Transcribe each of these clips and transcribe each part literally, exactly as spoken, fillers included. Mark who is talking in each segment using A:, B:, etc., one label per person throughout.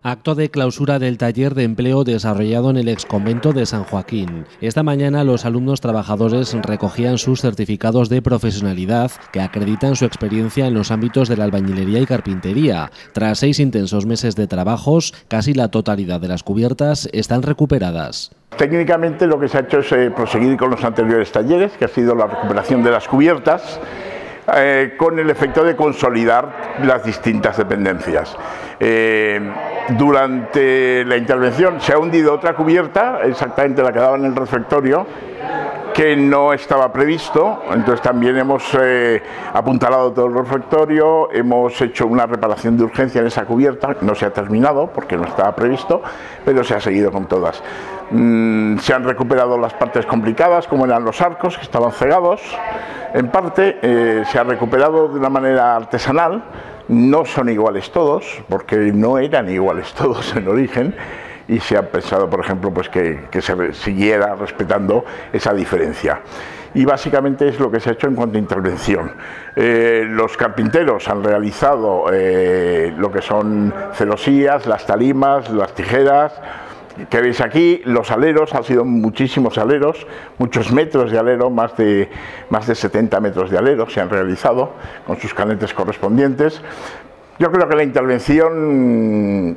A: Acto de clausura del taller de empleo desarrollado en el exconvento de San Joaquín. Esta mañana los alumnos trabajadores recogían sus certificados de profesionalidad que acreditan su experiencia en los ámbitos de la albañilería y carpintería. Tras seis intensos meses de trabajos, casi la totalidad de las cubiertas están recuperadas.
B: Técnicamente lo que se ha hecho es eh, proseguir con los anteriores talleres, que ha sido la recuperación de las cubiertas, eh, con el efecto de consolidar las distintas dependencias. Eh, durante la intervención se ha hundido otra cubierta, exactamente la que daba en el refectorio, que no estaba previsto, entonces también hemos eh, apuntalado todo el refectorio, hemos hecho una reparación de urgencia en esa cubierta, no se ha terminado porque no estaba previsto, pero se ha seguido con todas. Mm, se han recuperado las partes complicadas, como eran los arcos, que estaban cegados, en parte eh, se ha recuperado de una manera artesanal, no son iguales todos, porque no eran iguales todos en origen, y se ha pensado, por ejemplo, pues que, que se siguiera respetando esa diferencia. Y básicamente es lo que se ha hecho en cuanto a intervención. Eh, los carpinteros han realizado eh, lo que son celosías, las talimas, las tijeras, que veis aquí. Los aleros, han sido muchísimos aleros, muchos metros de alero, más de, más de setenta metros de alero se han realizado, con sus canetes correspondientes. Yo creo que la intervención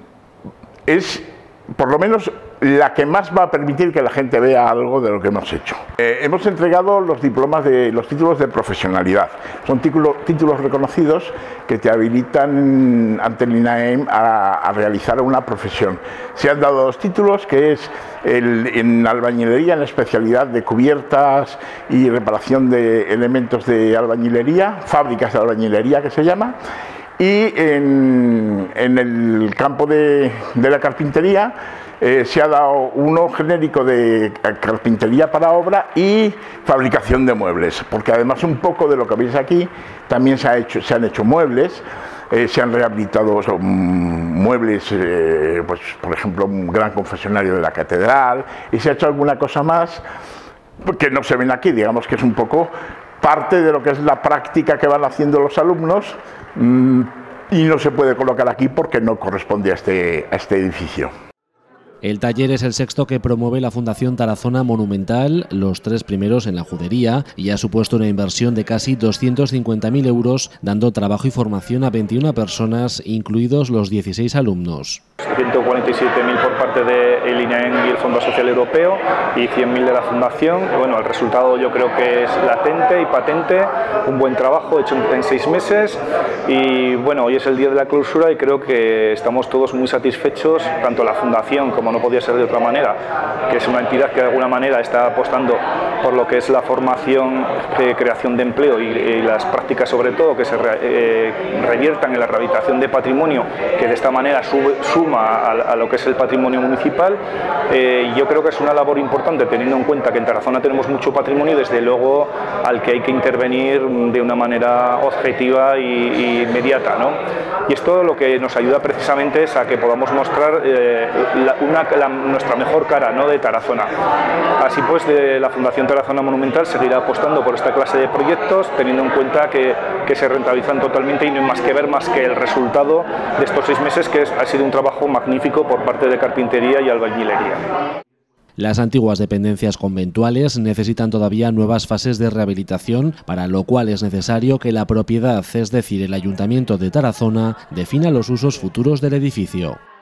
B: es, por lo menos, la que más va a permitir que la gente vea algo de lo que hemos hecho. Eh, hemos entregado los diplomas de los títulos de profesionalidad. Son título, títulos reconocidos que te habilitan ante el INAEM a, a realizar una profesión. Se han dado dos títulos, que es el, en albañilería, en la especialidad de cubiertas y reparación de elementos de albañilería, fábricas de albañilería que se llama, y en, en el campo de, de la carpintería eh, se ha dado uno genérico de carpintería para obra y fabricación de muebles, porque además un poco de lo que veis aquí también se, ha hecho, se han hecho muebles, eh, se han rehabilitado son, muebles, eh, pues, por ejemplo un gran confesionario de la catedral, y se ha hecho alguna cosa más que no se ven aquí, digamos que es un poco parte de lo que es la práctica que van haciendo los alumnos, mmm, y no se puede colocar aquí porque no corresponde a este, a este edificio.
A: El taller es el sexto que promueve la Fundación Tarazona Monumental, los tres primeros en la judería, y ha supuesto una inversión de casi doscientos cincuenta mil euros, dando trabajo y formación a veintiuna personas, incluidos los dieciséis alumnos.
C: ciento cuarenta y siete mil por parte del INAEM y el Fondo Social Europeo y cien mil de la Fundación. Bueno, el resultado yo creo que es latente y patente, un buen trabajo hecho en seis meses, y bueno, hoy es el día de la clausura y creo que estamos todos muy satisfechos, tanto la Fundación como no podía ser de otra manera, que es una entidad que de alguna manera está apostando por lo que es la formación, eh, creación de empleo y, y las prácticas sobre todo que se re, eh, reviertan en la rehabilitación de patrimonio, que de esta manera sube, suma a, a lo que es el patrimonio municipal. Eh, yo creo que es una labor importante teniendo en cuenta que en Tarazona tenemos mucho patrimonio y desde luego al que hay que intervenir de una manera objetiva y, y inmediata, ¿no? Y esto lo que nos ayuda precisamente es a que podamos mostrar eh, la, una, la, nuestra mejor cara, ¿no?, de Tarazona. Así pues, de la Fundación Tarazona Monumental seguirá apostando por esta clase de proyectos, teniendo en cuenta que, que se rentabilizan totalmente y no hay más que ver más que el resultado de estos seis meses, que es, ha sido un trabajo magnífico por parte de carpintería y albañilería.
A: Las antiguas dependencias conventuales necesitan todavía nuevas fases de rehabilitación, para lo cual es necesario que la propiedad, es decir, el Ayuntamiento de Tarazona, defina los usos futuros del edificio.